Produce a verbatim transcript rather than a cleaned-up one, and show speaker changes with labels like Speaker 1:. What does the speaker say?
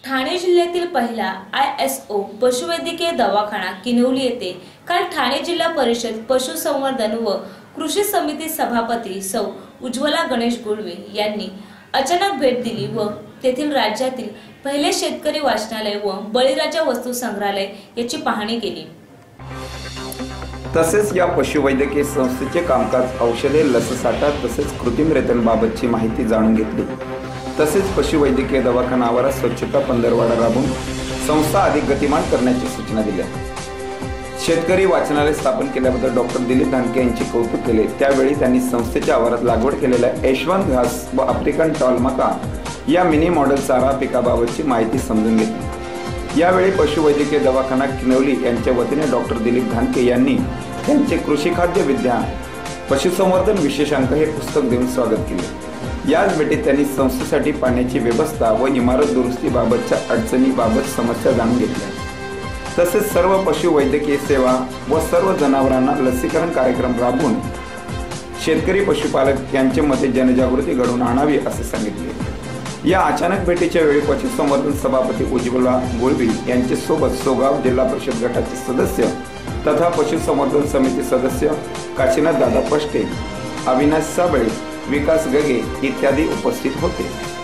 Speaker 1: ठाणे जिल्ह्यातील पहिला I S O पशुवैद्यकीय दवाखाना किनवली येथे काल ठाणे जिल्हा परिषद पशुसंवर्धन व कृषी समिती सभापती सौ उज्ज्वला गणेश गुळवे यांनी अचानक भेट दिली व तेथील राज्यातील पहिले शेतकरी वाचनालय व बळीराजा वस्तू संग्रहालय याची पाहणी केली।
Speaker 2: तसेच या पशुवैद्यकीय संस्थेचे कामकाज, औषधे, लससाठा तसेच कृत्रिम रेतनबाबतची माहिती जाणून घेतली। तसेच पशुवैद्यकीय दवाखाना आवारात स्वच्छता पंधरवडा राबवून संस्था अधिक गतिमान करण्याची सूचना दिल्या। शेतकरी वाचनालय स्थापन केल्याबद्दल डॉक्टर दिलीप धानके यांचे कौतुक केले। त्यावेळी त्यांनी संस्थेच्या आवारात लागवड केलेल्या यशवंत घास व आफ्रिकन टॉल मका या मिनी मॉडेल चारा पिकाबाबतची माहिती समजून घेतली। यावेळी पशुवैद्यकीय दवाखाना किनवली यांच्या वतीने डॉक्टर दिलीप धानके यांनी त्यांचे कृषी खाद्य विज्ञान पशुसंवर्धन विशेषांक हे पुस्तक देऊन स्वागत केले। याच भेटीत त्यांनी संस्थेसाठी पाण्याची व्यवस्था व इमारत दुरुस्तीबाबतच्या अडचणीबाबत समस्या जाणून घेतल्या। तसेच सर्व पशुवैद्यकीय सेवा व सर्व जनावरांना लसीकरण कार्यक्रम राबवून शेतकरी पशुपालक यांच्यामध्ये जनजागृती घडवून आणावी असे सांगितले। या अचानक भेटीच्या वेळी पशुसंवर्धन सभापती उज्ज्वला गुळवे यांचे सोबत सोगाव जिल्हा परिषद गटाचे सदस्य तथा पशुसंवर्धन समिती सदस्य काशीनाथ दादा पष्टे, अविनाश साबळे, विकास गगे इत्यादी उपस्थित होते।